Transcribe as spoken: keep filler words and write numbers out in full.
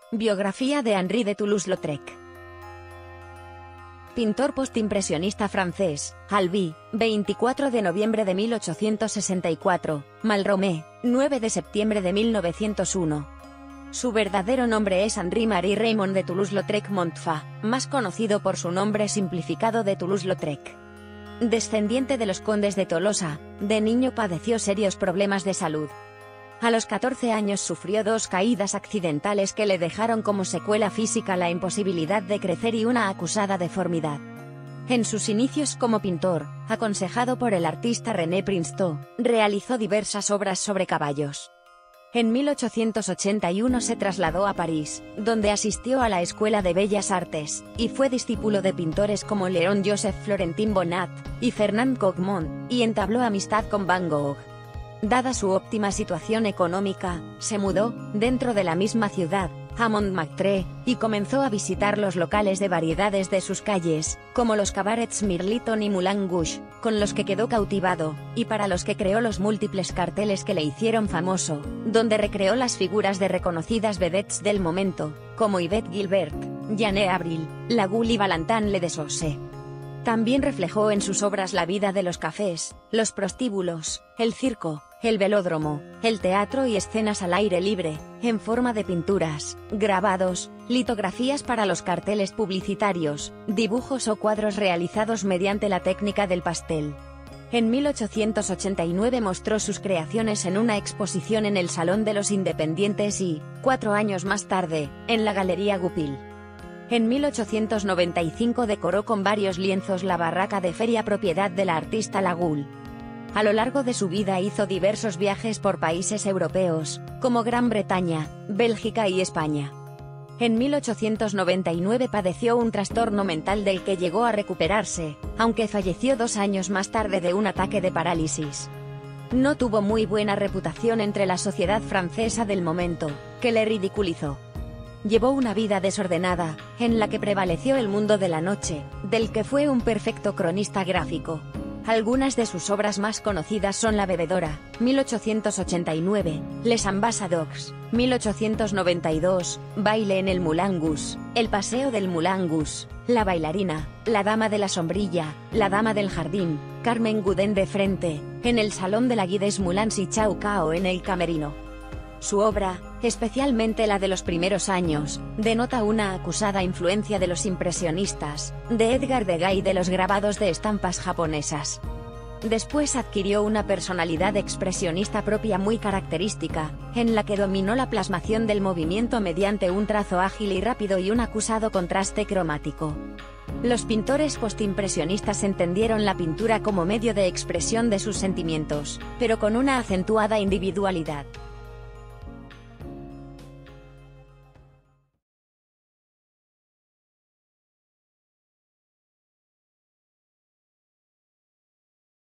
Biografía de Henri de Toulouse-Lautrec. Pintor postimpresionista francés, Albi, veinticuatro de noviembre de mil ochocientos sesenta y cuatro, Malromé, nueve de septiembre de mil novecientos uno. Su verdadero nombre es Henri-Marie Raymond de Toulouse-Lautrec Montfa, más conocido por su nombre simplificado de Toulouse-Lautrec. Descendiente de los condes de Tolosa, de niño padeció serios problemas de salud. A los catorce años sufrió dos caídas accidentales que le dejaron como secuela física la imposibilidad de crecer y una acusada deformidad. En sus inicios como pintor, aconsejado por el artista René Princeau, realizó diversas obras sobre caballos. En mil ochocientos ochenta y uno se trasladó a París, donde asistió a la Escuela de Bellas Artes, y fue discípulo de pintores como Léon-Joseph Florentin Bonnat y Fernand Cogmont, y entabló amistad con Van Gogh. Dada su óptima situación económica, se mudó, dentro de la misma ciudad, a Montmartre, y comenzó a visitar los locales de variedades de sus calles, como los cabarets Mirliton y Moulin Rouge, con los que quedó cautivado, y para los que creó los múltiples carteles que le hicieron famoso, donde recreó las figuras de reconocidas vedettes del momento, como Yvette Gilbert, Jeanne Avril, Lagoule y Valentin Le Desaussés. También reflejó en sus obras la vida de los cafés, los prostíbulos, el circo, el velódromo, el teatro y escenas al aire libre, en forma de pinturas, grabados, litografías para los carteles publicitarios, dibujos o cuadros realizados mediante la técnica del pastel. En mil ochocientos ochenta y nueve mostró sus creaciones en una exposición en el Salón de los Independientes y, cuatro años más tarde, en la Galería Goupil. En mil ochocientos noventa y cinco decoró con varios lienzos la barraca de feria propiedad de la artista Lagoule. A lo largo de su vida hizo diversos viajes por países europeos, como Gran Bretaña, Bélgica y España. En mil ochocientos noventa y nueve padeció un trastorno mental del que llegó a recuperarse, aunque falleció dos años más tarde de un ataque de parálisis. No tuvo muy buena reputación entre la sociedad francesa del momento, que le ridiculizó. Llevó una vida desordenada, en la que prevaleció el mundo de la noche, del que fue un perfecto cronista gráfico. Algunas de sus obras más conocidas son La bebedora, mil ochocientos ochenta y nueve, Les Ambassadeurs, mil ochocientos noventa y dos, Baile en el Moulin Rouge, El paseo del Moulin Rouge, La bailarina, La dama de la sombrilla, La dama del jardín, Carmen Gudin de frente, En el salón de la Guy des Moulins y Chau Cao en el camerino. Su obra, especialmente la de los primeros años, denota una acusada influencia de los impresionistas, de Edgar Degas y de los grabados de estampas japonesas. Después adquirió una personalidad expresionista propia muy característica, en la que dominó la plasmación del movimiento mediante un trazo ágil y rápido y un acusado contraste cromático. Los pintores postimpresionistas entendieron la pintura como medio de expresión de sus sentimientos, pero con una acentuada individualidad.